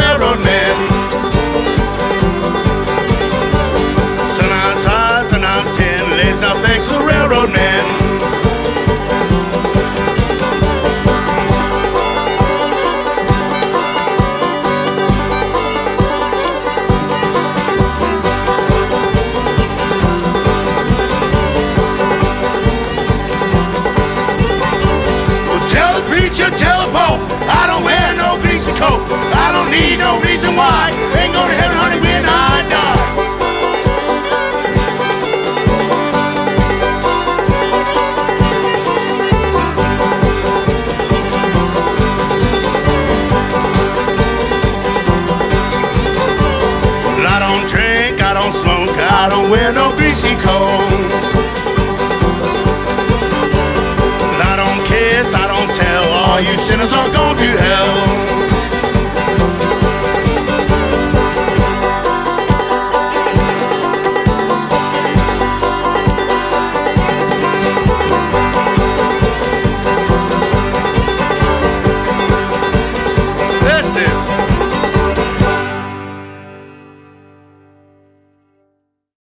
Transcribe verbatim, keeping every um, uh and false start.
railroad man. Sunrise high, sunrise ten, lays down thanks to the railroad man. Preacher, tell the Pope, I don't wear no greasy coat. I don't need no reason why. Ain't going to heaven, honey, when I die. Well, I don't drink, I don't smoke, I don't wear no greasy coat. I don't tell, all you sinners are going to hell.